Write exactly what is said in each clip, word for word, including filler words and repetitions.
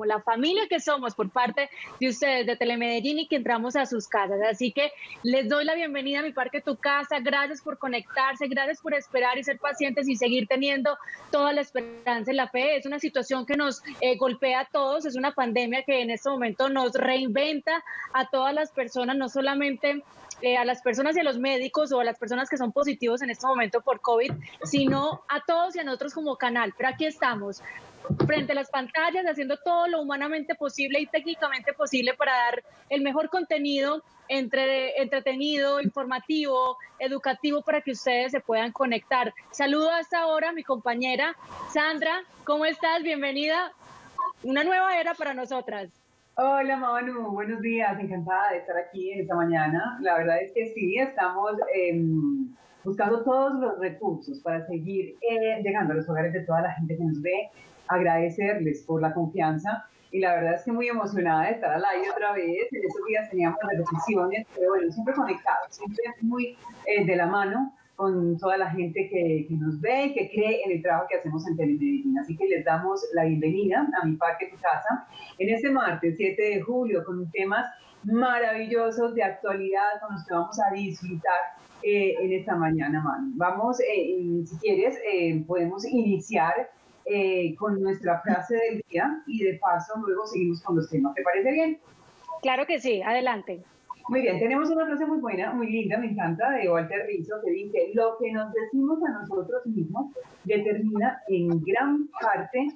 como la familia que somos por parte de ustedes de Telemedellín y que entramos a sus casas. Así que les doy la bienvenida a Mi Parque Tu Casa. Gracias por conectarse, gracias por esperar y ser pacientes y seguir teniendo toda la esperanza y la fe. Es una situación que nos eh, golpea a todos, es una pandemia que en este momento nos reinventa a todas las personas, no solamente Eh, a las personas y a los médicos o a las personas que son positivos en este momento por COVID, sino a todos y a nosotros como canal. Pero aquí estamos, frente a las pantallas, haciendo todo lo humanamente posible y técnicamente posible para dar el mejor contenido entre, entretenido, informativo, educativo, para que ustedes se puedan conectar. Saludo hasta ahora a mi compañera Sandra. ¿Cómo estás? Bienvenida. Una nueva era para nosotras. Hola Manu, buenos días, encantada de estar aquí en esta mañana. La verdad es que sí, estamos eh, buscando todos los recursos para seguir eh, llegando a los hogares de toda la gente que nos ve, agradecerles por la confianza y la verdad es que muy emocionada de estar al aire otra vez. En esos días teníamos repeticiones, pero bueno, siempre conectados, siempre muy eh, de la mano con toda la gente que, que nos ve y que cree en el trabajo que hacemos en Telemedellín. Así que les damos la bienvenida a Mi Parque Tu Casa en este martes siete de julio con temas maravillosos de actualidad con los que vamos a disfrutar eh, en esta mañana, Manu. Vamos, eh, si quieres, eh, podemos iniciar eh, con nuestra frase del día y de paso luego seguimos con los temas. ¿Te parece bien? Claro que sí, adelante. Muy bien, tenemos una frase muy buena, muy linda, me encanta, de Walter Rizzo, que dice: lo que nos decimos a nosotros mismos determina en gran parte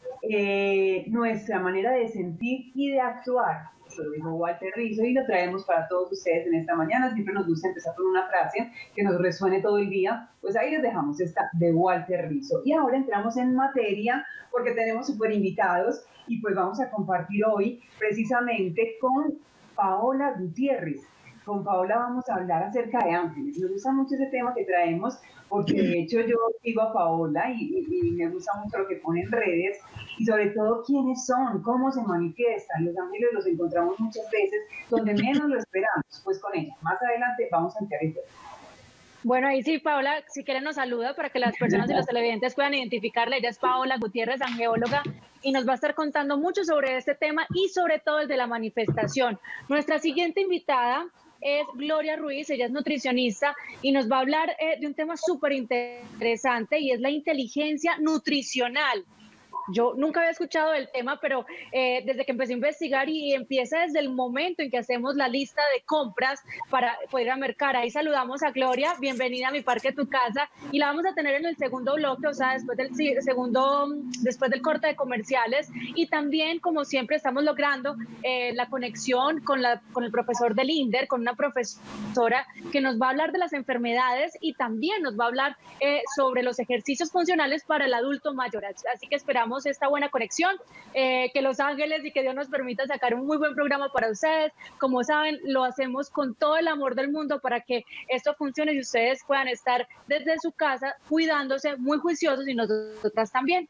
eh, nuestra manera de sentir y de actuar. Eso lo dijo Walter Rizzo y lo traemos para todos ustedes en esta mañana. Siempre nos gusta empezar con una frase que nos resuene todo el día. Pues ahí les dejamos esta de Walter Rizzo. Y ahora entramos en materia porque tenemos súper invitados y pues vamos a compartir hoy precisamente con Paola Gutiérrez. Con Paola vamos a hablar acerca de ángeles. Me gusta mucho ese tema que traemos porque de hecho yo sigo a Paola y, y, y me gusta mucho lo que pone en redes y sobre todo quiénes son, cómo se manifiestan. Los ángeles los encontramos muchas veces donde menos lo esperamos. Pues con ella, más adelante vamos a entrar en tema. Bueno, ahí sí, Paola, si quieren nos saluda para que las personas y los televidentes puedan identificarla. Ella es Paola Gutiérrez, angeóloga, y nos va a estar contando mucho sobre este tema y sobre todo el de la manifestación. Nuestra siguiente invitada es Gloria Ruiz, ella es nutricionista y nos va a hablar eh, de un tema súper interesante y es la inteligencia nutricional. Yo nunca había escuchado del tema, pero eh, desde que empecé a investigar y empieza desde el momento en que hacemos la lista de compras para poder ir a mercar. Ahí saludamos a Gloria, bienvenida a Mi Parque Tu Casa, y la vamos a tener en el segundo bloque, o sea, después del segundo, después del corte de comerciales. Y también, como siempre, estamos logrando eh, la conexión con, la, con el profesor del INDER, con una profesora que nos va a hablar de las enfermedades y también nos va a hablar eh, sobre los ejercicios funcionales para el adulto mayor. Así que esperamos esta buena conexión, eh, que los ángeles y que Dios nos permita sacar un muy buen programa para ustedes. Como saben, lo hacemos con todo el amor del mundo para que esto funcione y ustedes puedan estar desde su casa cuidándose, muy juiciosos, y nosotras también.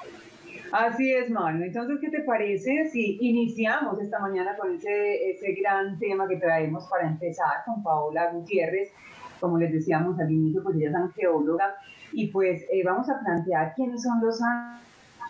Así es, Manu. Entonces, ¿qué te parece si iniciamos esta mañana con ese, ese gran tema que traemos para empezar con Paola Gutiérrez? Como les decíamos al inicio, pues ella es angeóloga y pues eh, vamos a plantear quiénes son los ángeles,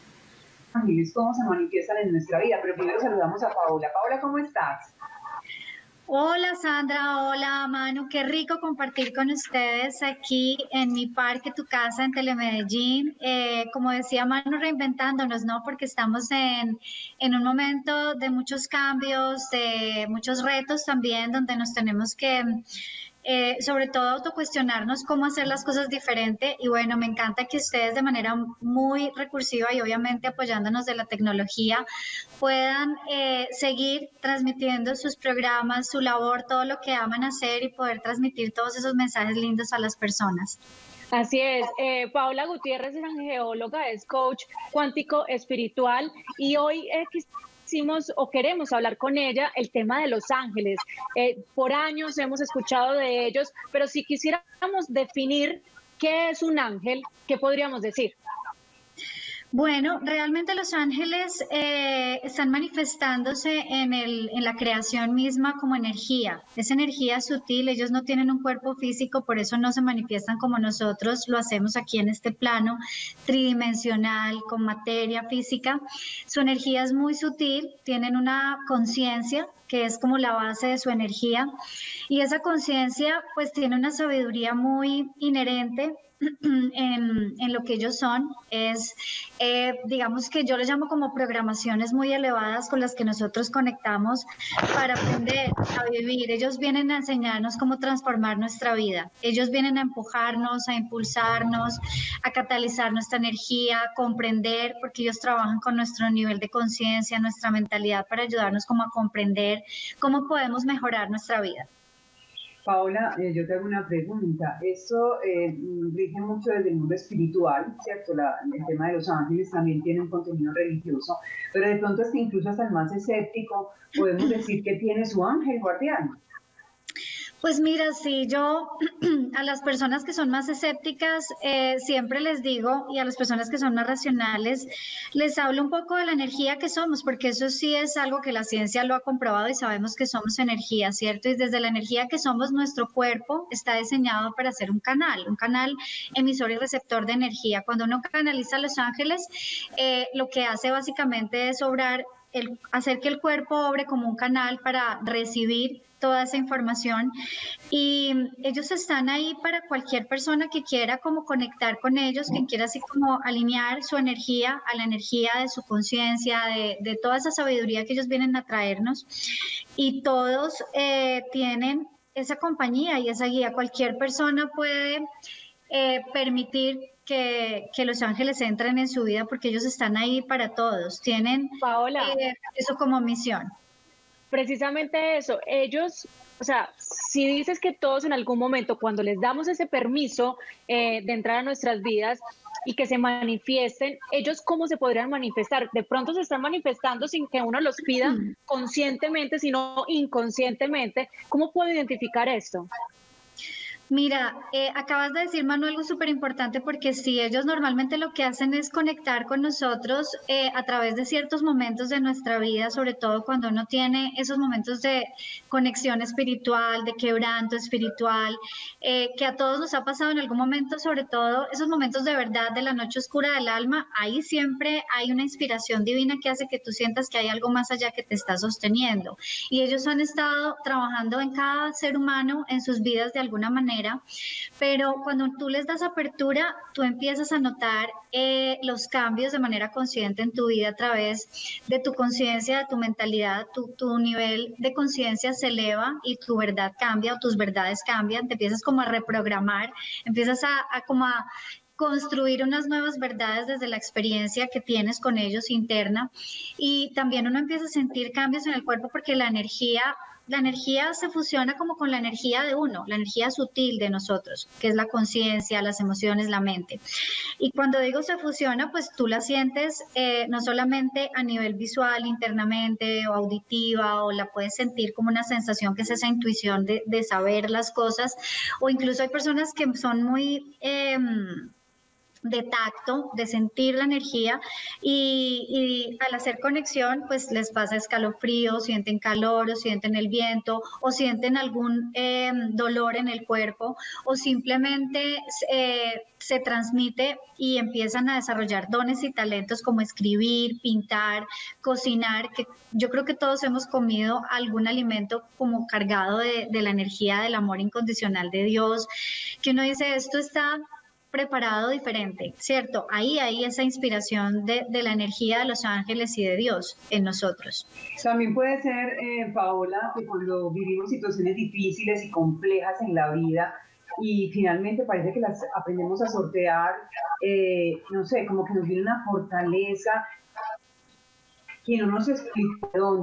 cómo se manifiestan en nuestra vida, pero primero saludamos a Paola. Paola, ¿cómo estás? Hola Sandra, hola Manu, qué rico compartir con ustedes aquí en Mi Parque Tu Casa en Telemedellín. Eh, como decía Manu, reinventándonos, ¿no? Porque estamos en, en un momento de muchos cambios, de muchos retos también, donde nos tenemos que Eh, sobre todo autocuestionarnos cómo hacer las cosas diferente. Y bueno, me encanta que ustedes de manera muy recursiva y obviamente apoyándonos de la tecnología puedan eh, seguir transmitiendo sus programas, su labor, todo lo que aman hacer y poder transmitir todos esos mensajes lindos a las personas. Así es, eh, Paola Gutiérrez es angeóloga, es coach cuántico espiritual y hoy eh, Hicimos, o queremos hablar con ella el tema de los ángeles. Eh, por años hemos escuchado de ellos, pero si quisiéramos definir qué es un ángel, ¿qué podríamos decir? Bueno, realmente los ángeles eh, están manifestándose en el, en la creación misma como energía. Es energía sutil, ellos no tienen un cuerpo físico, por eso no se manifiestan como nosotros lo hacemos aquí en este plano tridimensional, con materia física. Su energía es muy sutil, tienen una conciencia que es como la base de su energía, y esa conciencia pues tiene una sabiduría muy inherente en, en lo que ellos son. Es, eh, digamos que yo lo llamo como programaciones muy elevadas con las que nosotros conectamos para aprender a vivir. Ellos vienen a enseñarnos cómo transformar nuestra vida. Ellos vienen a empujarnos, a impulsarnos, a catalizar nuestra energía, a comprender, porque ellos trabajan con nuestro nivel de conciencia, nuestra mentalidad, para ayudarnos como a comprender cómo podemos mejorar nuestra vida. Paola, eh, yo te hago una pregunta. Esto eh, rige mucho desde el mundo espiritual, ¿cierto? La, el tema de los ángeles también tiene un contenido religioso, pero de pronto hasta incluso hasta el más escéptico podemos decir que tiene su ángel guardián. Pues mira, sí, yo a las personas que son más escépticas eh, siempre les digo, y a las personas que son más racionales, les hablo un poco de la energía que somos, porque eso sí es algo que la ciencia lo ha comprobado y sabemos que somos energía, ¿cierto? Y desde la energía que somos, nuestro cuerpo está diseñado para ser un canal, un canal emisor y receptor de energía. Cuando uno canaliza a los ángeles, eh, lo que hace básicamente es obrar, el, hacer que el cuerpo obre como un canal para recibir toda esa información, y ellos están ahí para cualquier persona que quiera como conectar con ellos, que quiera así como alinear su energía a la energía de su conciencia, de, de toda esa sabiduría que ellos vienen a traernos, y todos eh, tienen esa compañía y esa guía. Cualquier persona puede eh, permitir que, que los ángeles entren en su vida, porque ellos están ahí para todos, tienen Paola, eh, eso como misión. precisamente eso, ellos, o sea, si dices que todos en algún momento, cuando les damos ese permiso eh, de entrar a nuestras vidas y que se manifiesten, ellos cómo se podrían manifestar. De pronto se están manifestando sin que uno los pida conscientemente, sino inconscientemente. ¿Cómo puedo identificar esto? Mira, eh, acabas de decir, Manu, algo súper importante, porque sí, ellos normalmente lo que hacen es conectar con nosotros eh, a través de ciertos momentos de nuestra vida, sobre todo cuando uno tiene esos momentos de conexión espiritual, de quebranto espiritual, eh, que a todos nos ha pasado en algún momento, sobre todo esos momentos de verdad de la noche oscura del alma. Ahí siempre hay una inspiración divina que hace que tú sientas que hay algo más allá que te está sosteniendo. Y ellos han estado trabajando en cada ser humano, en sus vidas de alguna manera, pero cuando tú les das apertura, tú empiezas a notar eh, los cambios de manera consciente en tu vida a través de tu conciencia, de tu mentalidad. Tu, tu nivel de conciencia se eleva y tu verdad cambia, o tus verdades cambian, te empiezas como a reprogramar, empiezas a, a como a construir unas nuevas verdades desde la experiencia que tienes con ellos interna, y también uno empieza a sentir cambios en el cuerpo, porque la energía La energía se fusiona como con la energía de uno, la energía sutil de nosotros, que es la conciencia, las emociones, la mente. Y cuando digo se fusiona, pues tú la sientes eh, no solamente a nivel visual, internamente o auditiva, o la puedes sentir como una sensación que es esa intuición de, de saber las cosas, o incluso hay personas que son muy... Eh, de tacto, de sentir la energía, y, y al hacer conexión pues les pasa escalofrío, sienten calor o sienten el viento o sienten algún eh, dolor en el cuerpo, o simplemente eh, se transmite y empiezan a desarrollar dones y talentos como escribir, pintar, cocinar, que yo creo que todos hemos comido algún alimento como cargado de, de la energía del amor incondicional de Dios, que uno dice, esto está preparado diferente, ¿cierto? Ahí hay esa inspiración de, de la energía de los ángeles y de Dios en nosotros. También puede ser, eh, Paola, que cuando vivimos situaciones difíciles y complejas en la vida y finalmente parece que las aprendemos a sortear, eh, no sé, como que nos viene una fortaleza que no nos explica de dónde,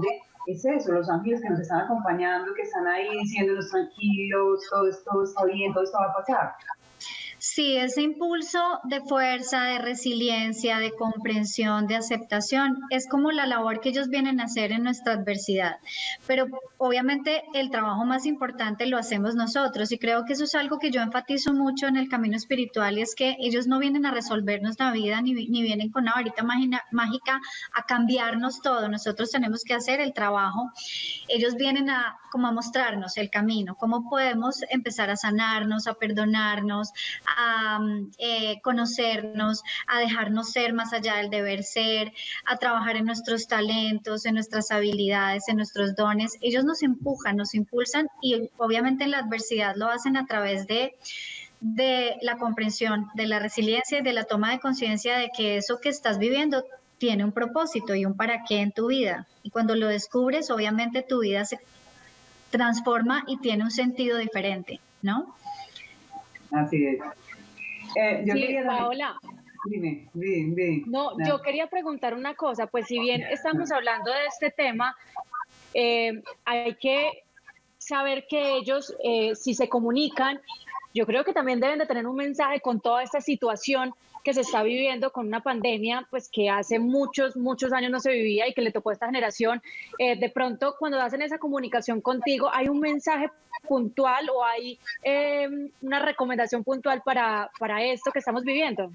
es eso, los ángeles que nos están acompañando, que están ahí diciéndonos tranquilos, todo, todo está bien, todo esto va a pasar. Sí, ese impulso de fuerza, de resiliencia, de comprensión, de aceptación, es como la labor que ellos vienen a hacer en nuestra adversidad. Pero obviamente el trabajo más importante lo hacemos nosotros y creo que eso es algo que yo enfatizo mucho en el camino espiritual y es que ellos no vienen a resolvernos la vida ni, ni vienen con una varita mágica a cambiarnos todo. Nosotros tenemos que hacer el trabajo. Ellos vienen a como a mostrarnos el camino, cómo podemos empezar a sanarnos, a perdonarnos, a eh, conocernos, a dejarnos ser más allá del deber ser, a trabajar en nuestros talentos, en nuestras habilidades, en nuestros dones. Ellos nos empujan, nos impulsan y obviamente en la adversidad lo hacen a través de de la comprensión, de la resiliencia y de la toma de conciencia de que eso que estás viviendo tiene un propósito y un para qué en tu vida. Y cuando lo descubres, obviamente tu vida se transforma y tiene un sentido diferente, ¿no? Así es. Eh, yo sí, quería Paola. Dime, dime, dime. No, no, yo quería preguntar una cosa, pues si bien estamos hablando de este tema, eh, hay que saber que ellos, eh, si se comunican, yo creo que también deben de tener un mensaje con toda esta situación que se está viviendo con una pandemia, pues que hace muchos, muchos años no se vivía y que le tocó a esta generación. Eh, de pronto, cuando hacen esa comunicación contigo, ¿hay un mensaje puntual o hay eh, una recomendación puntual para, para esto que estamos viviendo?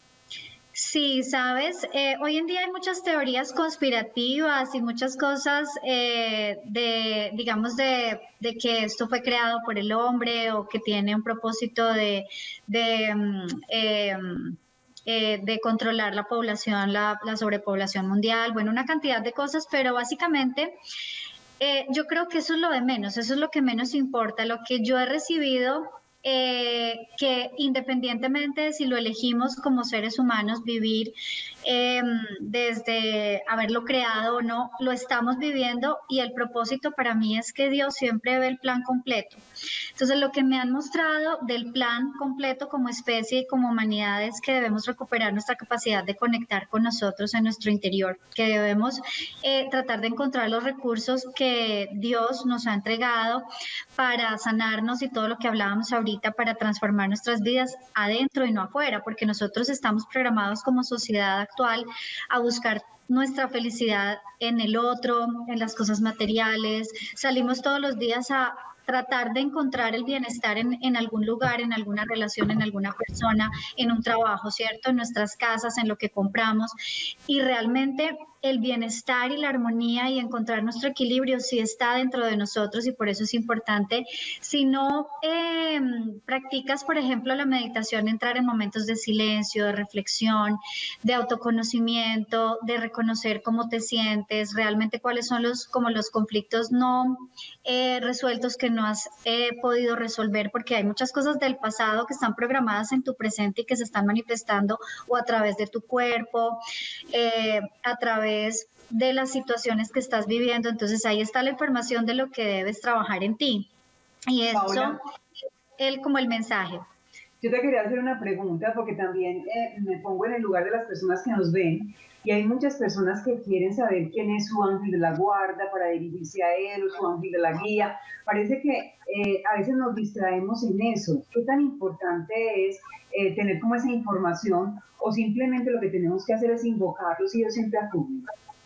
Sí, sabes, eh, hoy en día hay muchas teorías conspirativas y muchas cosas eh, de, digamos, de, de que esto fue creado por el hombre o que tiene un propósito de, de um, eh, Eh, de controlar la población, la, la sobrepoblación mundial, bueno, una cantidad de cosas, pero básicamente eh, yo creo que eso es lo de menos, eso es lo que menos importa. Lo que yo he recibido, eh, que independientemente de si lo elegimos como seres humanos vivir eh, desde haberlo creado o no, lo estamos viviendo y el propósito para mí es que Dios siempre ve el plan completo. Entonces, lo que me han mostrado del plan completo como especie y como humanidad es que debemos recuperar nuestra capacidad de conectar con nosotros en nuestro interior, que debemos eh, tratar de encontrar los recursos que Dios nos ha entregado para sanarnos y todo lo que hablábamos ahorita, para transformar nuestras vidas adentro y no afuera, porque nosotros estamos programados como sociedad actual a buscar nuestra felicidad en el otro, en las cosas materiales. Salimos todos los días a tratar de encontrar el bienestar en, en algún lugar, en alguna relación, en alguna persona, en un trabajo, ¿cierto? En nuestras casas, en lo que compramos. Y realmente el bienestar y la armonía y encontrar nuestro equilibrio sí está dentro de nosotros y por eso es importante. Si no eh, practicas, por ejemplo, la meditación, entrar en momentos de silencio, de reflexión, de autoconocimiento, de reconocer cómo te sientes, realmente cuáles son los, como los conflictos no eh, resueltos que no has eh, podido resolver, porque hay muchas cosas del pasado que están programadas en tu presente y que se están manifestando o a través de tu cuerpo, eh, a través de las situaciones que estás viviendo. Entonces ahí está la información de lo que debes trabajar en ti. Y eso Paola, es como el mensaje. Yo te quería hacer una pregunta porque también eh, me pongo en el lugar de las personas que nos ven y hay muchas personas que quieren saber quién es su ángel de la guarda para dirigirse a él o su ángel de la guía. Parece que eh, a veces nos distraemos en eso. ¿Qué tan importante es eh, tener como esa información o simplemente lo que tenemos que hacer es invocarlos y ellos siempre acuden?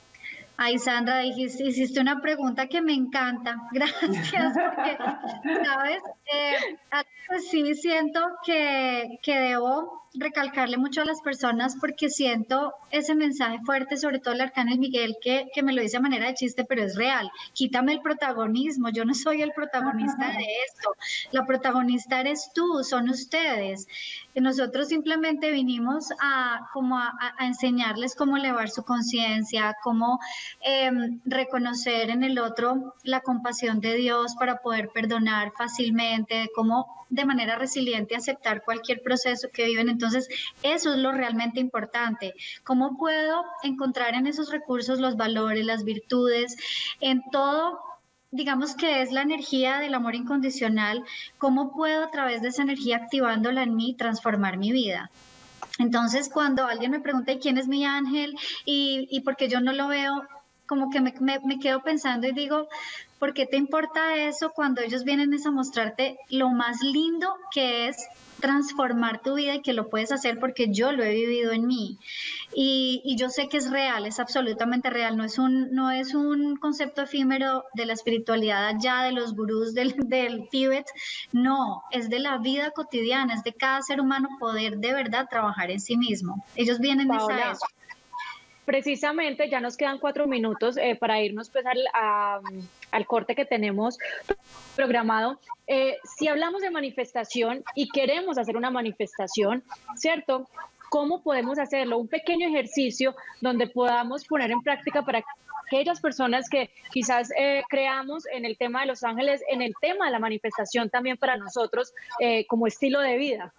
Ay, Sandra, dijiste, hiciste una pregunta que me encanta. Gracias, porque, ¿sabes? Eh, pues sí, siento que, que debo recalcarle mucho a las personas porque siento ese mensaje fuerte, sobre todo el arcángel Miguel, que, que me lo dice a manera de chiste, pero es real. Quítame el protagonismo, yo no soy el protagonista de esto. La protagonista eres tú, son ustedes. Nosotros simplemente vinimos a, como a, a enseñarles cómo elevar su conciencia, cómo eh, reconocer en el otro la compasión de Dios para poder perdonar fácilmente, cómo de manera resiliente aceptar cualquier proceso que viven. Entonces, eso es lo realmente importante. ¿Cómo puedo encontrar en esos recursos los valores, las virtudes, en todo? Digamos que es la energía del amor incondicional, ¿cómo puedo a través de esa energía activándola en mí transformar mi vida? Entonces, cuando alguien me pregunta ¿y quién es mi ángel? y, y por qué yo no lo veo como que me, me, me quedo pensando y digo, ¿por qué te importa eso cuando ellos vienen es a mostrarte lo más lindo que es transformar tu vida y que lo puedes hacer porque yo lo he vivido en mí? Y, y yo sé que es real, es absolutamente real, no es un, no es un concepto efímero de la espiritualidad allá, de los gurús del, del Tíbet, no, es de la vida cotidiana, es de cada ser humano poder de verdad trabajar en sí mismo. Ellos vienen es a Paola, eso. precisamente ya nos quedan cuatro minutos eh, para irnos pues al, a, al corte que tenemos programado. Eh, si hablamos de manifestación y queremos hacer una manifestación, ¿cierto? ¿Cómo podemos hacerlo? Un pequeño ejercicio donde podamos poner en práctica para aquellas personas que quizás eh, creamos en el tema de los ángeles, en el tema de la manifestación también para nosotros eh, como estilo de vida.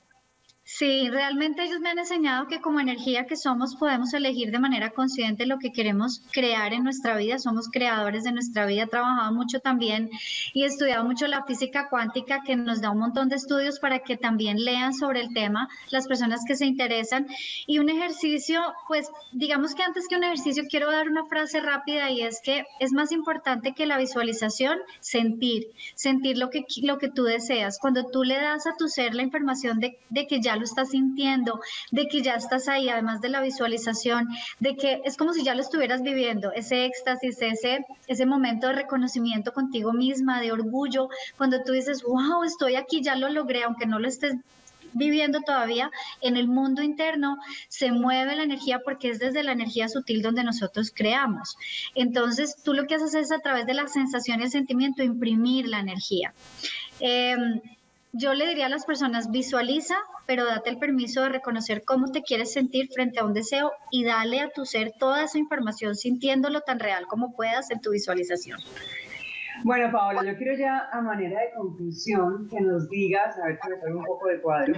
Sí, realmente ellos me han enseñado que como energía que somos podemos elegir de manera consciente lo que queremos crear en nuestra vida, somos creadores de nuestra vida. He trabajado mucho también y he estudiado mucho la física cuántica, que nos da un montón de estudios para que también lean sobre el tema las personas que se interesan. Y un ejercicio, pues digamos que antes que un ejercicio quiero dar una frase rápida y es que es más importante que la visualización, sentir, sentir lo que, lo que tú deseas. Cuando tú le das a tu ser la información de, de que ya lo estás sintiendo, de que ya estás ahí, además de la visualización, de que es como si ya lo estuvieras viviendo, ese éxtasis, ese, ese momento de reconocimiento contigo misma, de orgullo, cuando tú dices, wow, estoy aquí, ya lo logré, aunque no lo estés viviendo todavía, en el mundo interno se mueve la energía porque es desde la energía sutil donde nosotros creamos. Entonces, tú lo que haces es a través de la sensación y el sentimiento imprimir la energía. Eh, Yo le diría a las personas, visualiza, pero date el permiso de reconocer cómo te quieres sentir frente a un deseo y dale a tu ser toda esa información sintiéndolo tan real como puedas en tu visualización. Bueno, Paola, yo quiero ya a manera de conclusión que nos digas, a ver si me sale un poco de cuadro.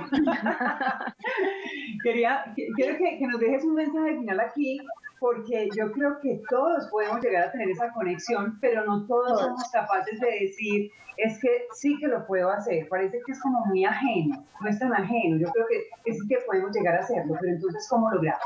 Quería, quiero que, que nos dejes un mensaje final aquí, porque yo creo que todos podemos llegar a tener esa conexión, pero no todos somos capaces de decir, es que sí que lo puedo hacer. Parece que es como muy ajeno, no es tan ajeno. Yo creo que, que sí que podemos llegar a hacerlo, pero entonces, ¿cómo lograrlo?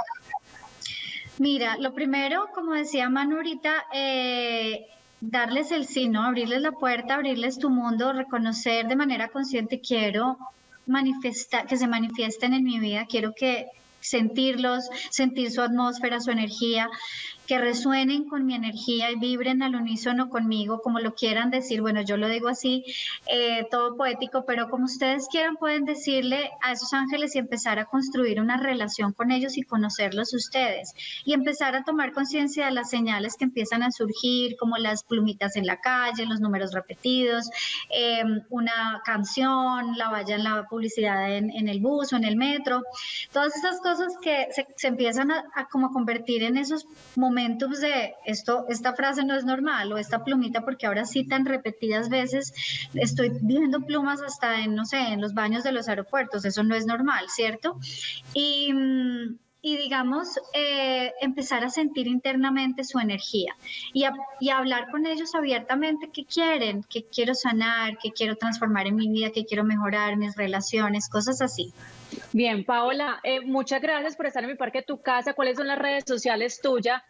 Mira, lo primero, como decía Manu ahorita, eh, darles el sí, ¿no? Abrirles la puerta, abrirles tu mundo, reconocer de manera consciente, quiero manifestar, que se manifiesten en mi vida, quiero que sentirlos, sentir su atmósfera, su energía, que resuenen con mi energía y vibren al unísono conmigo, como lo quieran decir. Bueno, yo lo digo así, eh, todo poético, pero como ustedes quieran, pueden decirle a esos ángeles y empezar a construir una relación con ellos y conocerlos ustedes. Y empezar a tomar conciencia de las señales que empiezan a surgir, como las plumitas en la calle, los números repetidos, eh, una canción, la valla en la publicidad en, en el bus o en el metro. Todas esas cosas que se, se empiezan a, a como convertir en esos momentos de esto, esta frase no es normal, o esta plumita, porque ahora sí tan repetidas veces estoy viendo plumas hasta en, no sé, en los baños de los aeropuertos, eso no es normal, ¿cierto? Y, y digamos, eh, empezar a sentir internamente su energía y a, y a hablar con ellos abiertamente qué quieren, qué quiero sanar, qué quiero transformar en mi vida, qué quiero mejorar mis relaciones, cosas así. Bien, Paola, eh, muchas gracias por estar en mi parque, tu casa. ¿Cuáles son las redes sociales tuyas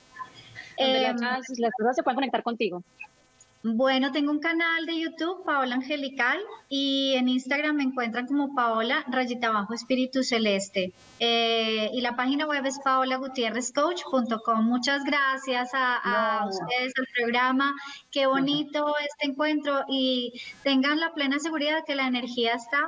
donde eh, las, las personas se pueden conectar contigo? Bueno, tengo un canal de YouTube, Paola Angelical, y en Instagram me encuentran como Paola rayita abajo espíritu celeste. Eh, y la página web es paola gutierrez coach punto com. Muchas gracias a, a no. ustedes, al programa. Qué bonito uh-huh. este encuentro, y tengan la plena seguridad de que la energía está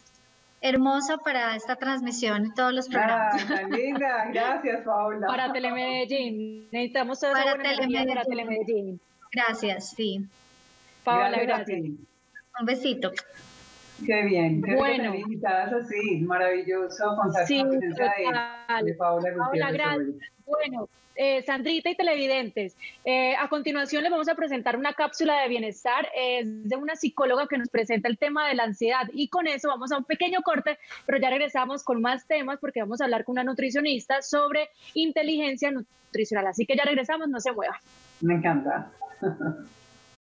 hermosa para esta transmisión y todos los programas. Ah, tan linda, gracias, Paola. Para Telemedellín, necesitamos toda esa buena energía para Telemedellín. Gracias, sí. Paola, gracias. gracias. Un besito. Qué bien. Qué bueno. Bien invitadas así, maravilloso contar sí, con la presencia de, de Paola Gutiérrez. Paola, gracias. Bueno, eh, Sandrita y televidentes, eh, a continuación les vamos a presentar una cápsula de bienestar eh, de una psicóloga que nos presenta el tema de la ansiedad, y con eso vamos a un pequeño corte, pero ya regresamos con más temas porque vamos a hablar con una nutricionista sobre inteligencia nutricional, así que ya regresamos, no se muevan. Me encanta.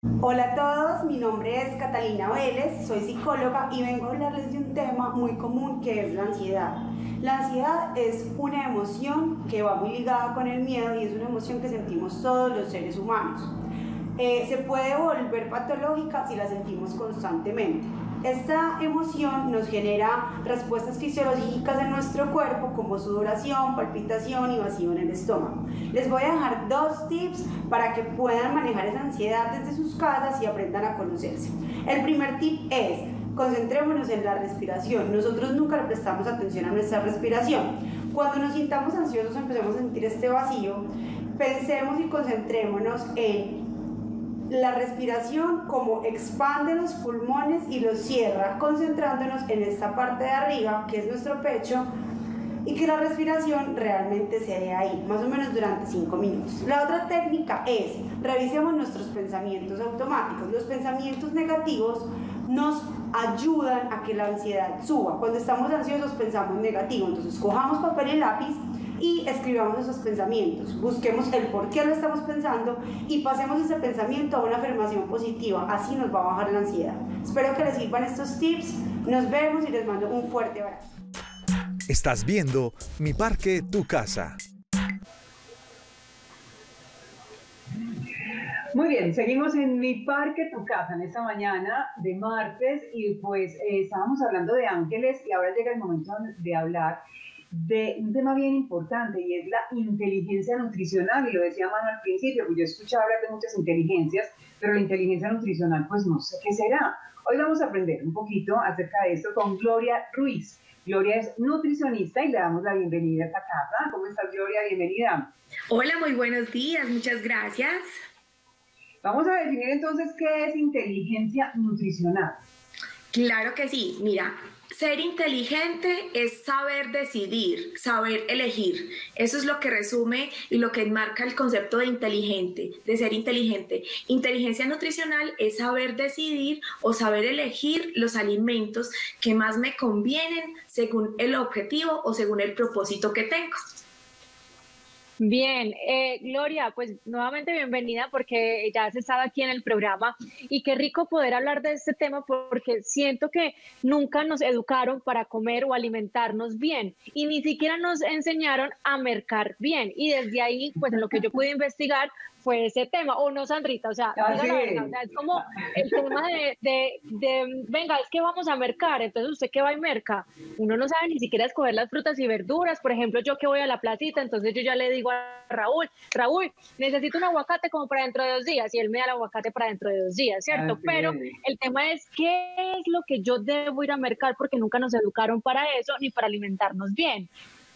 Hola a todos, mi nombre es Catalina Vélez, soy psicóloga y vengo a hablarles de un tema muy común que es la ansiedad. La ansiedad es una emoción que va muy ligada con el miedo y es una emoción que sentimos todos los seres humanos. Eh, se puede volver patológica si la sentimos constantemente. Esta emoción nos genera respuestas fisiológicas en nuestro cuerpo como sudoración, palpitación y vacío en el estómago. Les voy a dejar dos tips para que puedan manejar esa ansiedad desde sus casas y aprendan a conocerse. El primer tip es: concentrémonos en la respiración. Nosotros nunca le prestamos atención a nuestra respiración. Cuando nos sintamos ansiosos, empecemos a sentir este vacío, pensemos y concentrémonos en la respiración, como expande los pulmones y los cierra, concentrándonos en esta parte de arriba, que es nuestro pecho, y que la respiración realmente se dé ahí, más o menos durante cinco minutos. La otra técnica es: revisemos nuestros pensamientos automáticos. Los pensamientos negativos nos ayudan a que la ansiedad suba. Cuando estamos ansiosos pensamos negativo, entonces cojamos papel y lápiz y escribamos esos pensamientos, busquemos el por qué lo estamos pensando y pasemos ese pensamiento a una afirmación positiva, así nos va a bajar la ansiedad. Espero que les sirvan estos tips, nos vemos y les mando un fuerte abrazo. Estás viendo Mi Parque, Tu Casa. Muy bien, seguimos en Mi Parque, Tu Casa, en esta mañana de martes, y pues eh, estábamos hablando de ángeles y ahora llega el momento de hablar de un tema bien importante y es la inteligencia nutricional, y lo decía Manu al principio, pues yo he escuchado hablar de muchas inteligencias, pero la inteligencia nutricional pues no sé qué será. Hoy vamos a aprender un poquito acerca de esto con Gloria Ruiz. Gloria es nutricionista y le damos la bienvenida a esta casa. ¿Cómo estás, Gloria? Bienvenida. Hola, muy buenos días, muchas gracias. Vamos a definir entonces qué es inteligencia nutricional. Claro que sí, mira. Ser inteligente es saber decidir, saber elegir. Eso es lo que resume y lo que enmarca el concepto de inteligente, de ser inteligente. Inteligencia nutricional es saber decidir o saber elegir los alimentos que más me convienen según el objetivo o según el propósito que tengo. Bien, eh, Gloria, pues nuevamente bienvenida porque ya has estado aquí en el programa y qué rico poder hablar de este tema porque siento que nunca nos educaron para comer o alimentarnos bien y ni siquiera nos enseñaron a mercar bien, y desde ahí, pues en lo que yo pude investigar fue ese tema, ¿o no, Sandrita? O sea, Ah, diga sí. la verdad, o sea, es como el tema de, de, de, venga, es que vamos a mercar, entonces ¿usted qué va y merca? Uno no sabe ni siquiera escoger las frutas y verduras. Por ejemplo, yo que voy a la placita, entonces yo ya le digo a Raúl, Raúl, necesito un aguacate como para dentro de dos días, y él me da el aguacate para dentro de dos días, ¿cierto? Ah, sí. Pero el tema es, ¿qué es lo que yo debo ir a mercar? Porque nunca nos educaron para eso, ni para alimentarnos bien.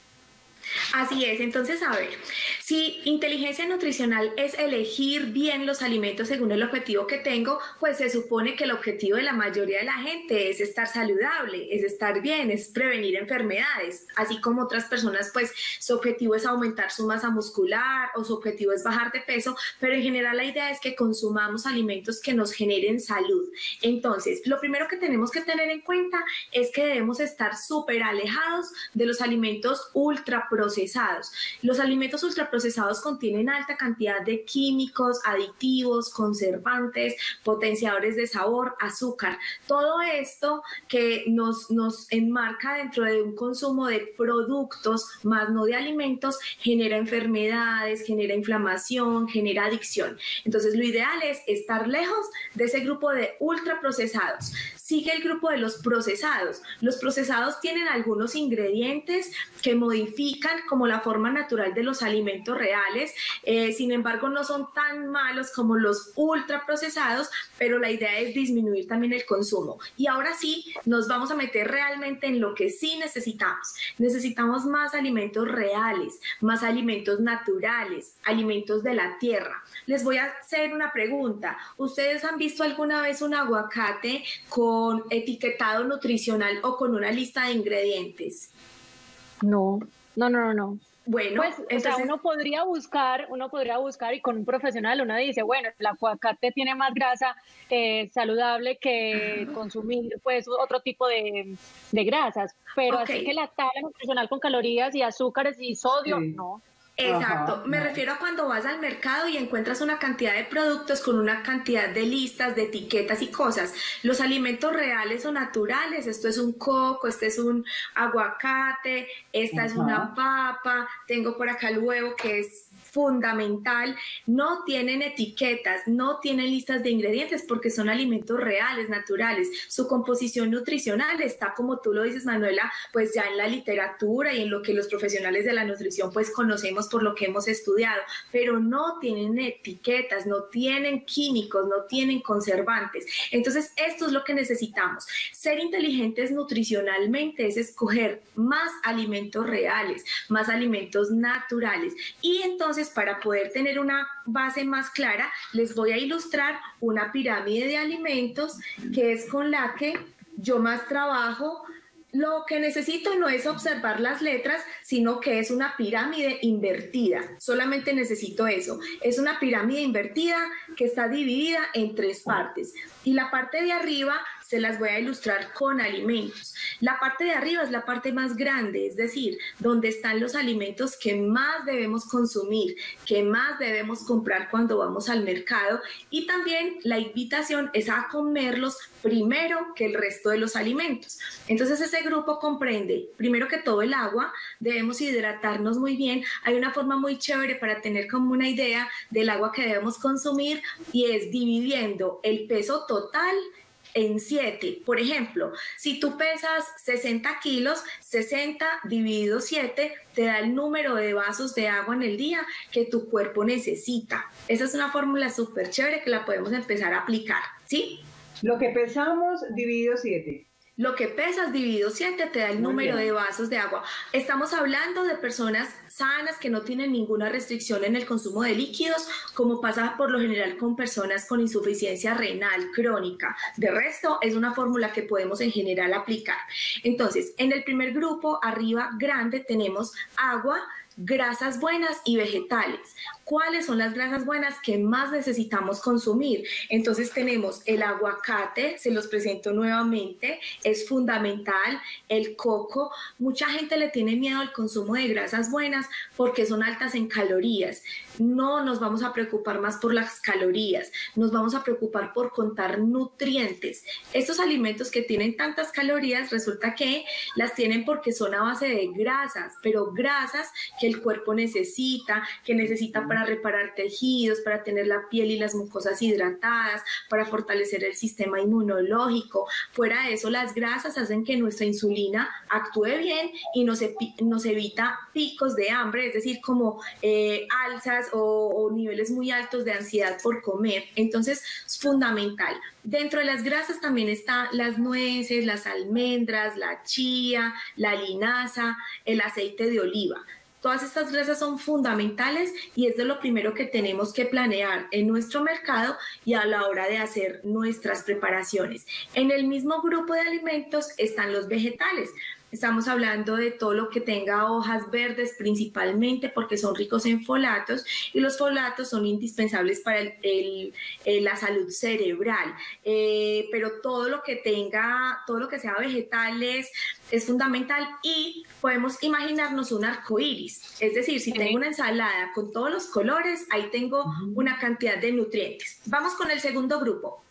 Así es, entonces a ver, si inteligencia nutricional es elegir bien los alimentos según el objetivo que tengo, pues se supone que el objetivo de la mayoría de la gente es estar saludable, es estar bien, es prevenir enfermedades, así como otras personas pues su objetivo es aumentar su masa muscular o su objetivo es bajar de peso, pero en general la idea es que consumamos alimentos que nos generen salud. Entonces, lo primero que tenemos que tener en cuenta es que debemos estar súper alejados de los alimentos ultra procesados. Los alimentos ultraprocesados contienen alta cantidad de químicos, aditivos, conservantes, potenciadores de sabor, azúcar. Todo esto que nos, nos enmarca dentro de un consumo de productos, más no de alimentos, genera enfermedades, genera inflamación, genera adicción. Entonces, lo ideal es estar lejos de ese grupo de ultraprocesados. Sigue el grupo de los procesados. Los procesados tienen algunos ingredientes que modifican como la forma natural de los alimentos reales, eh, sin embargo no son tan malos como los ultraprocesados, pero la idea es disminuir también el consumo. Y ahora sí, nos vamos a meter realmente en lo que sí necesitamos. Necesitamos más alimentos reales, más alimentos naturales, alimentos de la tierra. Les voy a hacer una pregunta. ¿Ustedes han visto alguna vez un aguacate con etiquetado nutricional o con una lista de ingredientes? No, no, no, no, no. Bueno, pues, entonces, o sea, uno podría buscar, uno podría buscar y con un profesional uno dice, bueno, el aguacate tiene más grasa eh, saludable que consumir pues otro tipo de, de grasas, pero okay. Así que la tabla nutricional con calorías y azúcares y sodio, sí. No. Exacto, Ajá, me vale. refiero a cuando vas al mercado y encuentras una cantidad de productos con una cantidad de listas, de etiquetas y cosas. Los alimentos reales o naturales, esto es un coco, este es un aguacate, esta es una Ajá. papa, tengo por acá el huevo que es fundamental, no tienen etiquetas, no tienen listas de ingredientes porque son alimentos reales, naturales. Su composición nutricional está, como tú lo dices, Manuela, pues ya en la literatura y en lo que los profesionales de la nutrición pues conocemos por lo que hemos estudiado, pero no tienen etiquetas, no tienen químicos, no tienen conservantes. Entonces, esto es lo que necesitamos. Ser inteligentes nutricionalmente es escoger más alimentos reales, más alimentos naturales. Y entonces, para poder tener una base más clara, les voy a ilustrar una pirámide de alimentos que es con la que yo más trabajo. Lo que necesito no es observar las letras, sino que es una pirámide invertida. Solamente necesito eso. Es una pirámide invertida que está dividida en tres partes. Y la parte de arriba se las voy a ilustrar con alimentos. La parte de arriba es la parte más grande, es decir, donde están los alimentos que más debemos consumir, que más debemos comprar cuando vamos al mercado, y también la invitación es a comerlos primero que el resto de los alimentos. Entonces ese grupo comprende, primero que todo, el agua. Debemos hidratarnos muy bien. Hay una forma muy chévere para tener como una idea del agua que debemos consumir, y es dividiendo el peso total en siete. Por ejemplo, si tú pesas sesenta kilos, sesenta dividido siete te da el número de vasos de agua en el día que tu cuerpo necesita. Esa es una fórmula súper chévere que la podemos empezar a aplicar, ¿sí? Lo que pesamos dividido siete. Lo que pesas dividido siete te da el Muy número bien. de vasos de agua. Estamos hablando de personas sanas que no tienen ninguna restricción en el consumo de líquidos, como pasa por lo general con personas con insuficiencia renal crónica. De resto, es una fórmula que podemos en general aplicar. Entonces, en el primer grupo, arriba grande, tenemos agua, grasas buenas y vegetales. ¿Cuáles son las grasas buenas que más necesitamos consumir? Entonces tenemos el aguacate, se los presento nuevamente, es fundamental. El coco, mucha gente le tiene miedo al consumo de grasas buenas porque son altas en calorías. No nos vamos a preocupar más por las calorías, nos vamos a preocupar por contar nutrientes. Estos alimentos que tienen tantas calorías, resulta que las tienen porque son a base de grasas, pero grasas que el cuerpo necesita, que necesita para reparar tejidos, para tener la piel y las mucosas hidratadas, para fortalecer el sistema inmunológico. Fuera de eso, las grasas hacen que nuestra insulina actúe bien y nos, nos evita picos de hambre, es decir, como eh, alzas o, o niveles muy altos de ansiedad por comer. Entonces, es fundamental. Dentro de las grasas también están las nueces, las almendras, la chía, la linaza, el aceite de oliva. Todas estas grasas son fundamentales y es de lo primero que tenemos que planear en nuestro mercado y a la hora de hacer nuestras preparaciones. En el mismo grupo de alimentos están los vegetales. Estamos hablando de todo lo que tenga hojas verdes principalmente porque son ricos en folatos y los folatos son indispensables para el, el, el, la salud cerebral. Eh, pero todo lo que tenga, todo lo que sea vegetales es fundamental y podemos imaginarnos un arco iris. Es decir, si tengo una ensalada con todos los colores, ahí tengo una cantidad de nutrientes. Vamos con el segundo grupo.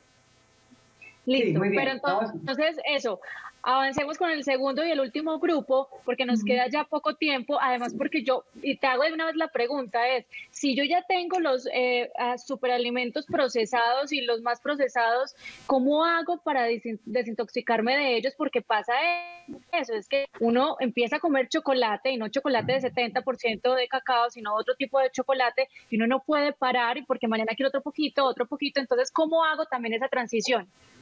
Listo, Sí, muy bien. pero entonces, entonces eso, avancemos con el segundo y el último grupo, porque nos uh-huh. queda ya poco tiempo, además porque yo, y te hago de una vez la pregunta, es, si yo ya tengo los eh, superalimentos procesados y los más procesados, ¿cómo hago para desin- desintoxicarme de ellos? Porque pasa eso, es que uno empieza a comer chocolate, y no chocolate de setenta por ciento de cacao, sino otro tipo de chocolate, y uno no puede parar, y porque mañana quiero otro poquito, otro poquito, entonces, ¿cómo hago también esa transición?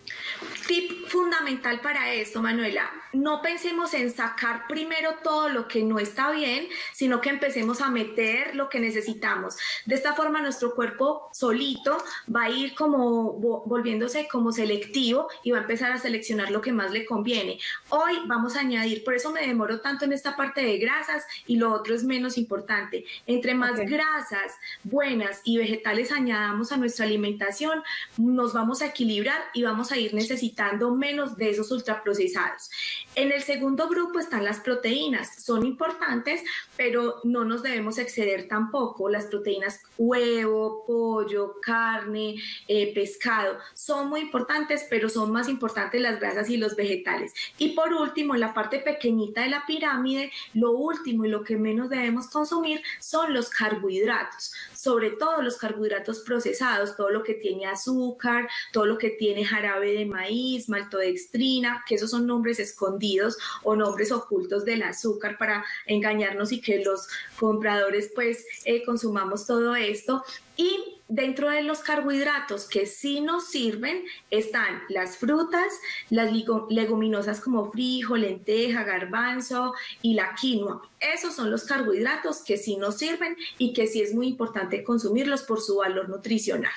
Tip fundamental para esto, Manuela, no pensemos en sacar primero todo lo que no está bien, sino que empecemos a meter lo que necesitamos. De esta forma nuestro cuerpo solito va a ir como volviéndose como selectivo y va a empezar a seleccionar lo que más le conviene. Hoy vamos a añadir, por eso me demoro tanto en esta parte de grasas y lo otro es menos importante. Entre más okay. grasas buenas y vegetales añadamos a nuestra alimentación, nos vamos a equilibrar y vamos a ir necesitando menos de esos ultraprocesados. En el segundo grupo están las proteínas, son importantes, pero no nos debemos exceder tampoco. Las proteínas huevo, pollo, carne, eh, pescado, son muy importantes, pero son más importantes las grasas y los vegetales. Y por último, en la parte pequeñita de la pirámide, lo último y lo que menos debemos consumir son los carbohidratos, sobre todo los carbohidratos procesados, todo lo que tiene azúcar, todo lo que tiene jarabe de maíz, maltodextrina, que esos son nombres escondidos o nombres ocultos del azúcar para engañarnos y que los compradores pues eh, consumamos todo esto. Y dentro de los carbohidratos que sí nos sirven están las frutas, las leguminosas como frijol, lenteja, garbanzo y la quinoa. Esos son los carbohidratos que sí nos sirven y que sí es muy importante consumirlos por su valor nutricional.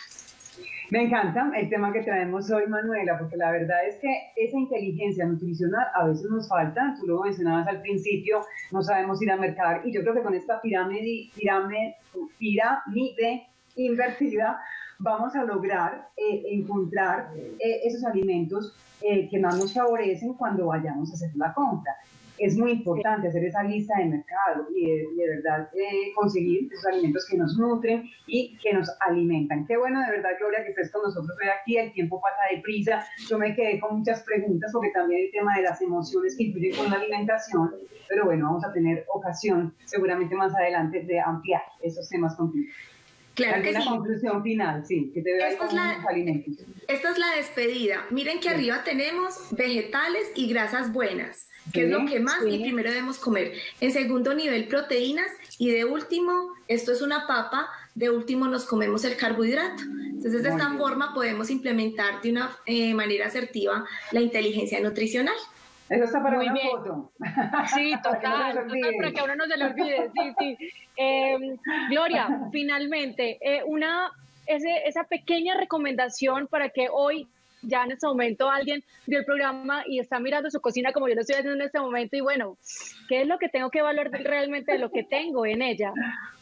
Me encanta el tema que traemos hoy, Manuela, porque la verdad es que esa inteligencia nutricional a veces nos falta. Tú lo mencionabas al principio, no sabemos ir a mercar, y yo creo que con esta pirámide, pirámide, pirámide invertida vamos a lograr eh, encontrar eh, esos alimentos eh, que más nos favorecen cuando vayamos a hacer la compra. Es muy importante hacer esa lista de mercado y de, de verdad eh, conseguir esos alimentos que nos nutren y que nos alimentan. Qué bueno, de verdad, Gloria, que estés con nosotros hoy aquí. El tiempo pasa deprisa. Yo me quedé con muchas preguntas porque también el tema de las emociones que influyen con la alimentación, pero bueno, vamos a tener ocasión seguramente más adelante de ampliar esos temas contigo. Claro que sí. Una conclusión final, sí, que te vea con la, los alimentos. Esta es la despedida. Miren que sí. Arriba tenemos vegetales y grasas buenas, que sí, es lo que más sí. y primero debemos comer. En segundo nivel, proteínas, y de último, esto es una papa, de último nos comemos el carbohidrato. Entonces, de Muy esta bien. forma podemos implementar de una eh, manera asertiva la inteligencia nutricional. Eso está para Muy una bien. foto. Sí, total, para que, no total, para que a uno no se le olvide. Sí, sí. Eh, Gloria, finalmente, eh, una, ese, esa pequeña recomendación para que hoy, ya en este momento, alguien vio el programa y está mirando su cocina como yo lo estoy haciendo en este momento, y bueno, ¿qué es lo que tengo que valorar realmente de lo que tengo en ella?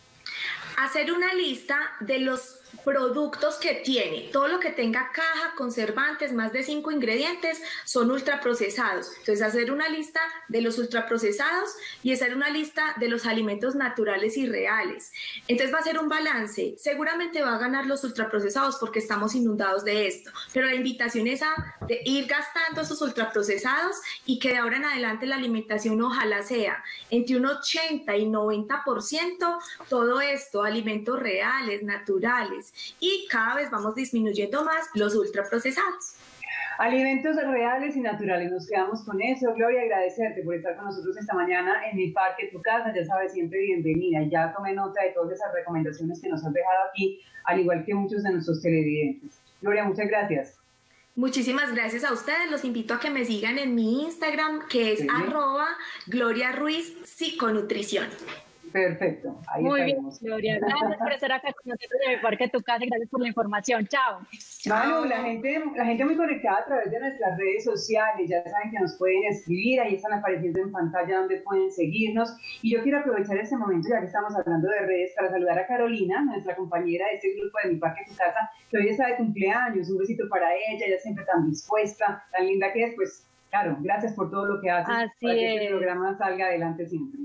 Hacer una lista de los productos que tiene. Todo lo que tenga caja, conservantes, más de cinco ingredientes, son ultraprocesados. Entonces, hacer una lista de los ultraprocesados y hacer una lista de los alimentos naturales y reales. Entonces, va a ser un balance. Seguramente va a ganar los ultraprocesados porque estamos inundados de esto. Pero la invitación es a de ir gastando esos ultraprocesados y que de ahora en adelante la alimentación ojalá sea entre un ochenta y noventa por ciento todo esto, alimentos reales, naturales, y cada vez vamos disminuyendo más los ultraprocesados. Alimentos reales y naturales, nos quedamos con eso. Gloria, agradecerte por estar con nosotros esta mañana en Mi Parque, Tu Casa. Ya sabes, siempre bienvenida. Ya tomé nota de todas esas recomendaciones que nos has dejado aquí, al igual que muchos de nuestros televidentes. Gloria, muchas gracias. Muchísimas gracias a ustedes. Los invito a que me sigan en mi Instagram, que es sí. arroba Gloria Ruiz Psiconutrición. Perfecto. Ahí Muy estaremos. bien, Gloria. Gracias por estar acá con nosotros en Mi Parque, Tu Casa, y gracias por la información. Chao. Manu, la gente, la gente muy conectada a través de nuestras redes sociales. Ya saben que nos pueden escribir, ahí están apareciendo en pantalla donde pueden seguirnos. Y yo quiero aprovechar este momento, ya que estamos hablando de redes, para saludar a Carolina, nuestra compañera de este grupo de Mi Parque, Tu Casa, que hoy está de cumpleaños. Un besito para ella, ella siempre tan dispuesta, tan linda que es. Pues, claro, gracias por todo lo que haces Así para es. que este programa salga adelante siempre.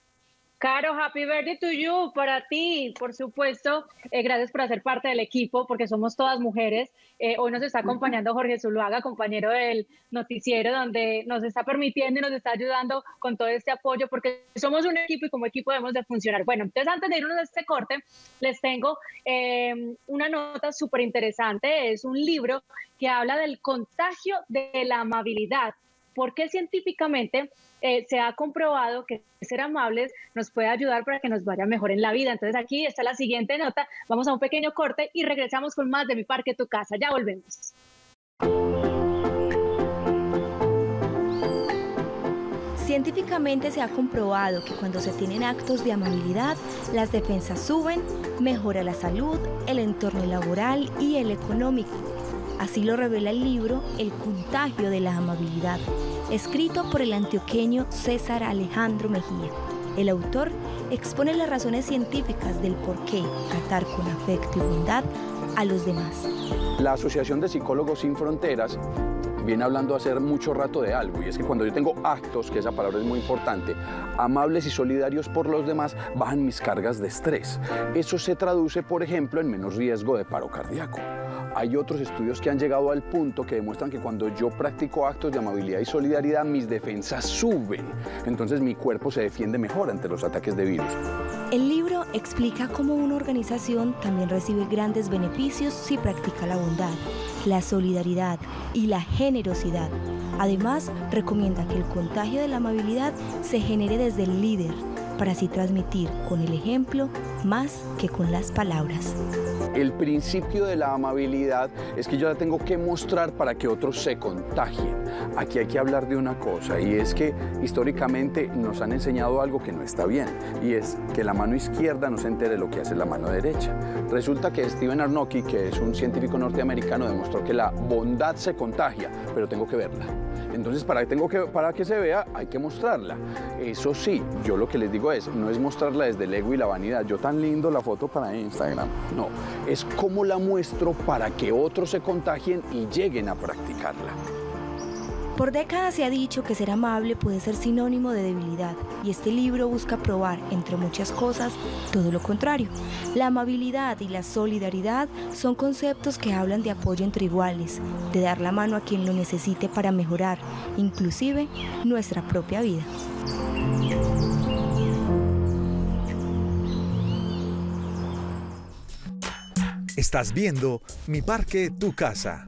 Caro, happy birthday to you, para ti, por supuesto. Eh, gracias por hacer parte del equipo, porque somos todas mujeres. Eh, hoy nos está acompañando Jorge Zuluaga, compañero del noticiero, donde nos está permitiendo y nos está ayudando con todo este apoyo, porque somos un equipo y como equipo debemos de funcionar. Bueno, entonces antes de irnos a este corte, les tengo eh, una nota súper interesante. Es un libro que habla del contagio de la amabilidad. Porque científicamente eh, se ha comprobado que ser amables nos puede ayudar para que nos vaya mejor en la vida. Entonces aquí está la siguiente nota. Vamos a un pequeño corte y regresamos con más de Mi Parque, Tu Casa. Ya volvemos. Científicamente se ha comprobado que cuando se tienen actos de amabilidad, las defensas suben, mejora la salud, el entorno laboral y el económico. Así lo revela el libro El contagio de la amabilidad, escrito por el antioqueño César Alejandro Mejía. El autor expone las razones científicas del por qué tratar con afecto y bondad a los demás. La Asociación de Psicólogos Sin Fronteras viene hablando hace mucho rato de algo, y es que cuando yo tengo actos, que esa palabra es muy importante, amables y solidarios por los demás, bajan mis cargas de estrés. Eso se traduce, por ejemplo, en menos riesgo de paro cardíaco. Hay otros estudios que han llegado al punto que demuestran que cuando yo practico actos de amabilidad y solidaridad, mis defensas suben. Entonces mi cuerpo se defiende mejor ante los ataques de virus. El libro explica cómo una organización también recibe grandes beneficios si practica la bondad, la solidaridad y la generosidad. Además, recomienda que el contagio de la amabilidad se genere desde el líder, para así transmitir con el ejemplo más que con las palabras. El principio de la amabilidad es que yo la tengo que mostrar para que otros se contagien. Aquí hay que hablar de una cosa, y es que históricamente nos han enseñado algo que no está bien, y es que la mano izquierda no se entere de lo que hace la mano derecha. Resulta que Stephen Arnocki, que es un científico norteamericano, demostró que la bondad se contagia, pero tengo que verla. Entonces, para que, tengo que, para que se vea, hay que mostrarla. Eso sí, yo lo que les digo es, no es mostrarla desde el ego y la vanidad. Yo tan lindo la foto para Instagram. No, es cómo la muestro para que otros se contagien y lleguen a practicarla. Por décadas se ha dicho que ser amable puede ser sinónimo de debilidad, y este libro busca probar, entre muchas cosas, todo lo contrario. La amabilidad y la solidaridad son conceptos que hablan de apoyo entre iguales, de dar la mano a quien lo necesite para mejorar, inclusive nuestra propia vida. Estás viendo Mi Parque, Tu Casa.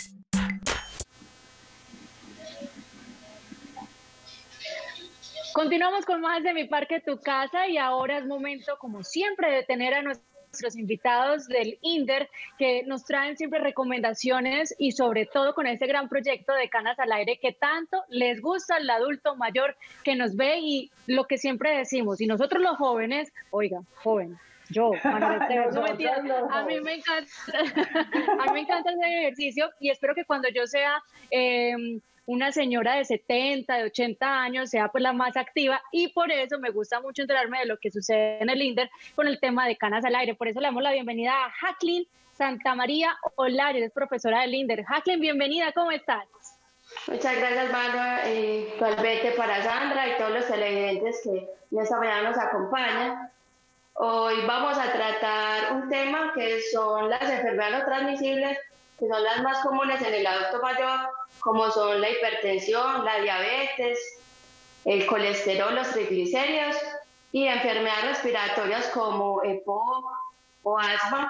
Continuamos con más de Mi Parque, Tu Casa, y ahora es momento, como siempre, de tener a nuestros invitados del INDER, que nos traen siempre recomendaciones y sobre todo con ese gran proyecto de Canas al Aire que tanto les gusta al adulto mayor que nos ve, y lo que siempre decimos, y nosotros los jóvenes, oiga, joven, yo, Manuel Esteban, no, mentira, a mí me encanta, a mí me encanta ese ejercicio, y espero que cuando yo sea eh, una señora de setenta, de ochenta años, sea pues la más activa, y por eso me gusta mucho enterarme de lo que sucede en el INDER con el tema de Canas al Aire. Por eso le damos la bienvenida a Jacqueline Santa María Olares, es profesora del INDER. Jacqueline, bienvenida, ¿cómo estás? Muchas gracias, Manu, y igualmente para Sandra y todos los televidentes que en esta mañana nos acompañan. Hoy vamos a tratar un tema que son las enfermedades no transmisibles, que son las más comunes en el adulto mayor, como son la hipertensión, la diabetes, el colesterol, los triglicéridos y enfermedades respiratorias como EPOC o asma.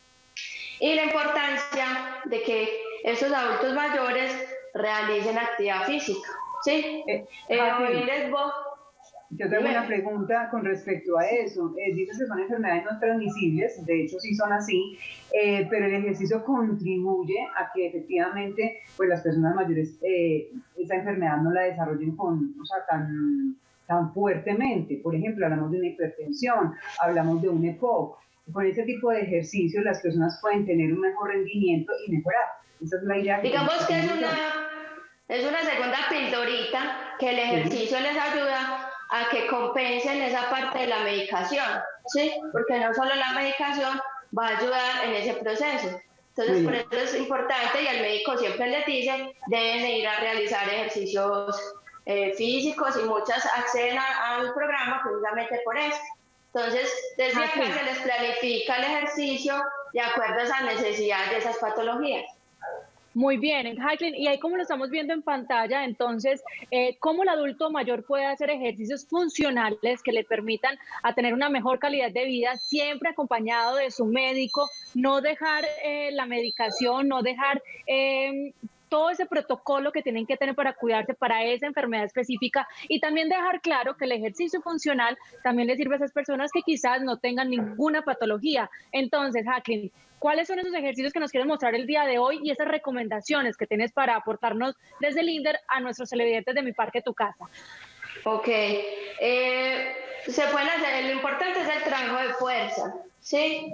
Y la importancia de que estos adultos mayores realicen actividad física. ¿Sí? Eh, eh, hoy les voy... Yo tengo una pregunta con respecto a eso. Eh, dices que son enfermedades no transmisibles, de hecho sí son así, eh, pero el ejercicio contribuye a que efectivamente pues, las personas mayores eh, esa enfermedad no la desarrollen con, o sea, tan, tan fuertemente. Por ejemplo, hablamos de una hipertensión, hablamos de un EPOC. Con ese tipo de ejercicios las personas pueden tener un mejor rendimiento y mejorar. Esa es la idea. Que Digamos que es una, es una segunda pildorita que el ejercicio sí les ayuda a que compensen esa parte de la medicación, ¿sí? Porque no solo la medicación va a ayudar en ese proceso. Entonces, sí, por eso es importante, y el médico siempre les dice, deben de ir a realizar ejercicios eh, físicos, y muchas acceden a, al programa precisamente por eso. Entonces, desde ah, acá sí. se les planifica el ejercicio de acuerdo a esas necesidades de esas patologías. Muy bien, Jacqueline, y ahí como lo estamos viendo en pantalla, entonces, eh, ¿cómo el adulto mayor puede hacer ejercicios funcionales que le permitan a tener una mejor calidad de vida, siempre acompañado de su médico, no dejar eh, la medicación, no dejar eh, todo ese protocolo que tienen que tener para cuidarse para esa enfermedad específica, y también dejar claro que el ejercicio funcional también le sirve a esas personas que quizás no tengan ninguna patología? Entonces, Jacqueline, ¿cuáles son esos ejercicios que nos quieres mostrar el día de hoy y esas recomendaciones que tienes para aportarnos desde el INDER a nuestros televidentes de Mi Parque, Tu Casa? Ok, eh, se pueden hacer, lo importante es el trabajo de fuerza, ¿sí?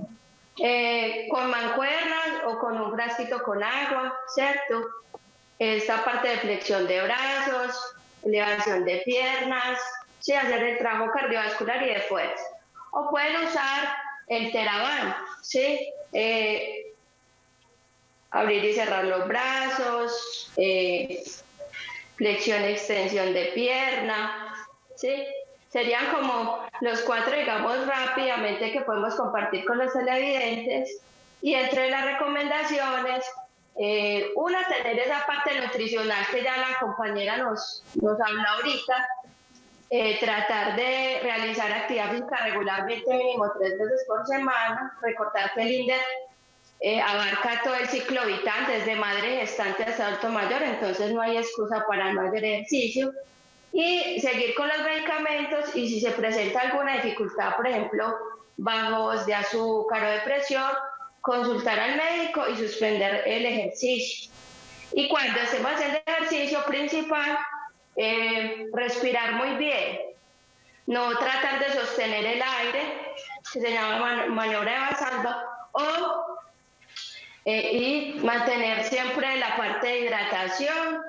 Eh, con mancuernas o con un frasquito con agua, ¿cierto? Esta parte de flexión de brazos, elevación de piernas, ¿sí? Hacer el trabajo cardiovascular y de fuerza. O pueden usar el TheraBand, ¿sí? Eh, abrir y cerrar los brazos, eh, flexión, extensión de pierna, ¿sí? Serían como los cuatro, digamos, rápidamente que podemos compartir con los televidentes. Y entre las recomendaciones, eh, una, tener esa parte nutricional que ya la compañera nos, nos habla ahorita, eh, tratar de realizar actividad física regularmente, mínimo tres veces por semana, recordar que el INDER eh, abarca todo el ciclo vital, desde madre gestante hasta adulto mayor, entonces no hay excusa para no hacer ejercicio. Y seguir con los medicamentos, y si se presenta alguna dificultad, por ejemplo, bajos de azúcar o de presión, consultar al médico y suspender el ejercicio. Y cuando estemos haciendo ejercicio principal, eh, respirar muy bien, no tratar de sostener el aire, que se llama man maniobra de Valsalva, o eh, y mantener siempre la parte de hidratación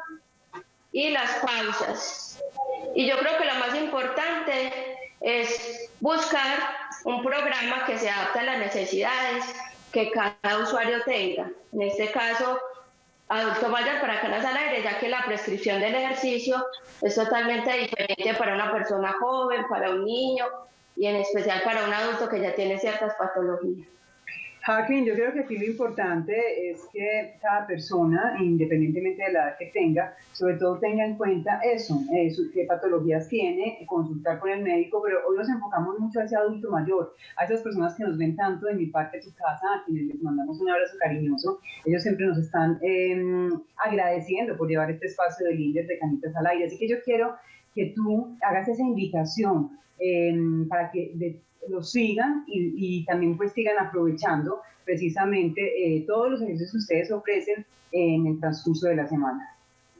y las pausas. Y yo creo que lo más importante es buscar un programa que se adapte a las necesidades que cada usuario tenga. En este caso, adulto mayor para canas al aire, ya que la prescripción del ejercicio es totalmente diferente para una persona joven, para un niño y en especial para un adulto que ya tiene ciertas patologías. Jacqueline, yo creo que aquí lo importante es que cada persona, independientemente de la edad que tenga, sobre todo tenga en cuenta eso, eh, qué patologías tiene, consultar con el médico, pero hoy nos enfocamos mucho hacia adulto mayor, a esas personas que nos ven tanto de mi parte de tu casa, a quienes les mandamos un abrazo cariñoso. Ellos siempre nos están eh, agradeciendo por llevar este espacio de líderes de Canitas al Aire, así que yo quiero que tú hagas esa invitación eh, para que de, los sigan y, y también pues sigan aprovechando precisamente eh, todos los servicios que ustedes ofrecen en el transcurso de la semana.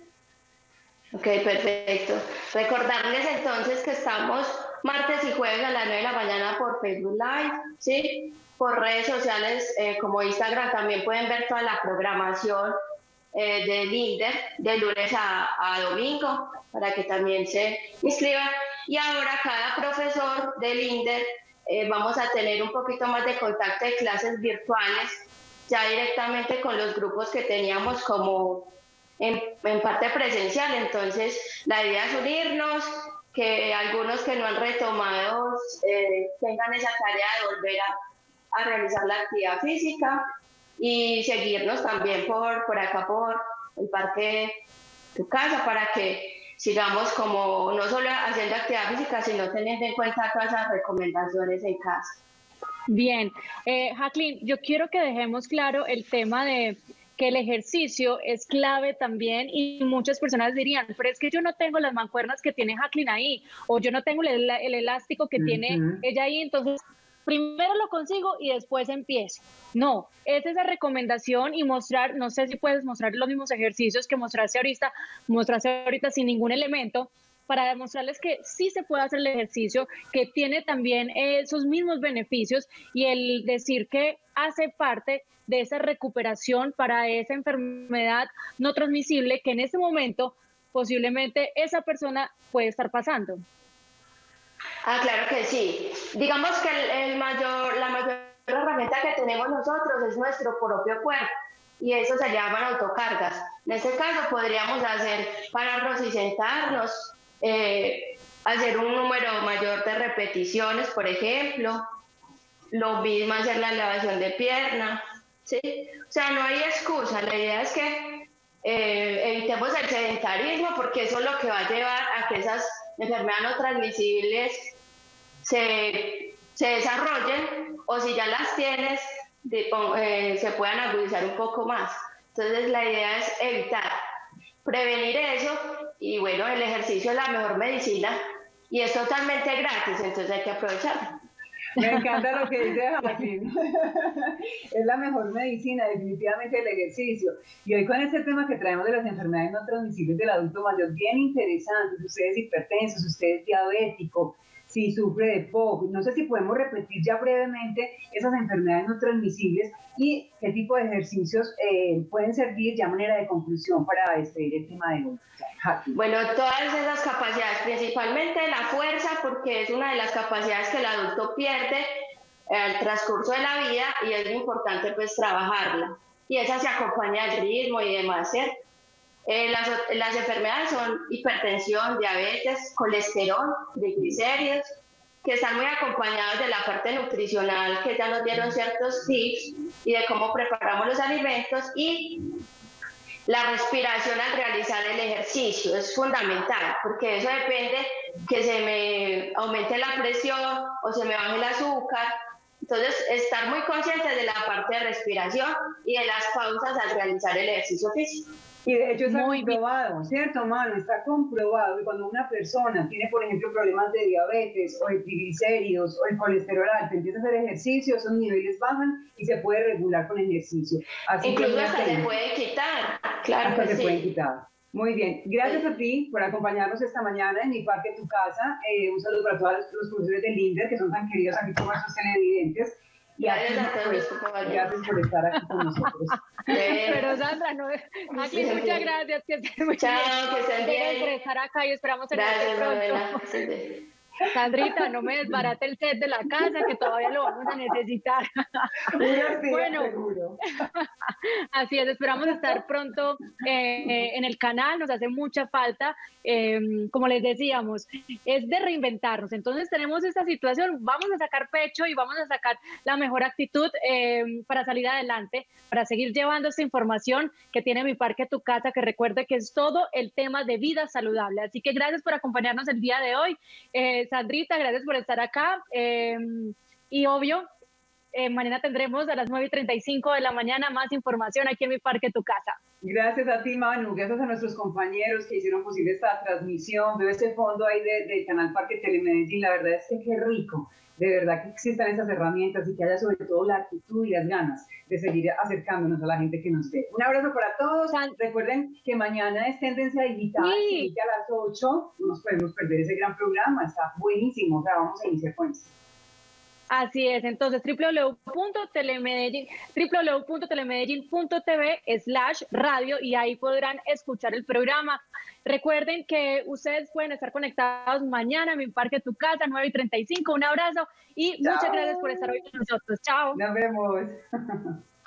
Ok, perfecto. Recordarles entonces que estamos martes y jueves a las nueve de la mañana por Facebook Live, ¿sí? Por redes sociales eh, como Instagram también pueden ver toda la programación eh, del INDER de lunes a, a domingo para que también se inscriban. Y ahora cada profesor del INDER Eh, vamos a tener un poquito más de contacto de clases virtuales, ya directamente con los grupos que teníamos como en, en parte presencial. Entonces, la idea es unirnos, que algunos que no han retomado eh, tengan esa tarea de volver a, a realizar la actividad física y seguirnos también por, por acá, por el Parque Tu Casa, para que sigamos como no solo haciendo actividad física, sino teniendo en cuenta todas esas recomendaciones en casa. Bien, eh, Jacqueline, yo quiero que dejemos claro el tema de que el ejercicio es clave también, y muchas personas dirían, pero es que yo no tengo las mancuernas que tiene Jacqueline ahí, o yo no tengo el, el elástico que uh-huh. tiene ella ahí, entonces primero lo consigo y después empiezo. No, es esa recomendación y mostrar, no sé si puedes mostrar los mismos ejercicios que mostraste ahorita, mostraste ahorita sin ningún elemento, para demostrarles que sí se puede hacer el ejercicio, que tiene también esos mismos beneficios, y el decir que hace parte de esa recuperación para esa enfermedad no transmisible que en este momento posiblemente esa persona puede estar pasando. Ah, claro que sí. Digamos que el, el mayor, la mayor herramienta que tenemos nosotros es nuestro propio cuerpo, y eso se llaman autocargas. En este caso podríamos hacer pararnos y sentarnos, eh, hacer un número mayor de repeticiones, por ejemplo, lo mismo hacer la elevación de pierna, ¿sí? O sea, no hay excusa. La idea es que eh, evitemos el sedentarismo, porque eso es lo que va a llevar a que esas enfermedades no transmisibles se, se desarrollen, o si ya las tienes, de, eh, se puedan agudizar un poco más. Entonces la idea es evitar, prevenir eso, y bueno, el ejercicio es la mejor medicina y es totalmente gratis, entonces hay que aprovecharlo. Me encanta lo que dice Jacqueline. Es la mejor medicina, definitivamente, el ejercicio. Y hoy con este tema que traemos de las enfermedades no transmisibles del adulto mayor, bien interesante. Si usted es hipertenso, si usted es diabético, si sufre de P O C, no sé si podemos repetir ya brevemente esas enfermedades no transmisibles y qué tipo de ejercicios eh, pueden servir ya a manera de conclusión para despedir el tema de hoy. Bueno, todas esas capacidades, principalmente la fuerza, porque es una de las capacidades que el adulto pierde al transcurso de la vida y es importante pues trabajarla. y esa se acompaña del ritmo y demás, ¿cierto? Eh, las, las enfermedades son hipertensión, diabetes, colesterol, triglicéridos, que están muy acompañados de la parte nutricional, que ya nos dieron ciertos tips y de cómo preparamos los alimentos, y la respiración al realizar el ejercicio es fundamental, porque eso depende que se me aumente la presión o se me baje el azúcar. Entonces, estar muy consciente de la parte de respiración y de las pausas al realizar el ejercicio físico. Y de hecho está Muy comprobado, bien. ¿cierto, Manu? Está comprobado que cuando una persona tiene, por ejemplo, problemas de diabetes o de triglicéridos o el colesterol alto, empieza a hacer ejercicio, esos niveles bajan y se puede regular con ejercicio. Así Incluso que hasta se puede quitar, claro hasta que se sí. pueden quitar. Muy bien, gracias a ti por acompañarnos esta mañana en Mi Parque Tu Casa. Eh, un saludo para todos los, los profesores del INDER que son tan queridos aquí como nuestros televidentes. Y Gracias aquí, a todos pues, los compañeros. gracias por estar aquí con nosotros. Pero Sandra, no, aquí Sí, muchas sí. gracias, que estén muy Chao, bien. que estén Gracias bien. por estar acá y esperamos tenerte Gracias, Manuela. pronto. Sí. Sandrita, no me desbarate el set de la casa, que todavía lo vamos a necesitar. Unos días, Bueno, seguro. así es, esperamos estar pronto eh, en el canal, nos hace mucha falta, eh, como les decíamos, es de reinventarnos. Entonces tenemos esta situación, vamos a sacar pecho y vamos a sacar la mejor actitud eh, para salir adelante, para seguir llevando esta información que tiene Mi Parque Tu Casa, que recuerde que es todo el tema de vida saludable. Así que gracias por acompañarnos el día de hoy. Eh, Sandrita, gracias por estar acá. Eh, y obvio, eh, mañana tendremos a las nueve y treinta y cinco de la mañana más información aquí en Mi Parque Tu Casa. Gracias a ti, Manu, gracias a nuestros compañeros que hicieron posible esta transmisión. Veo este fondo ahí de, del canal Parque Telemedellín, la verdad es que qué rico, de verdad que existan esas herramientas y que haya sobre todo la actitud y las ganas de seguir acercándonos a la gente que nos ve. Un abrazo para todos. San... Recuerden que mañana es Tendencia Digital, sí. que a las ocho no nos podemos perder ese gran programa, está buenísimo, o sea, vamos a iniciar con eso. Así es, entonces w w w punto telemedellín punto telemedellín punto t v slash radio y ahí podrán escuchar el programa. Recuerden que ustedes pueden estar conectados mañana en Mi Parque Tu Casa, nueve y treinta y cinco. Un abrazo y Chao. Muchas gracias por estar hoy con nosotros. Chao. Nos vemos.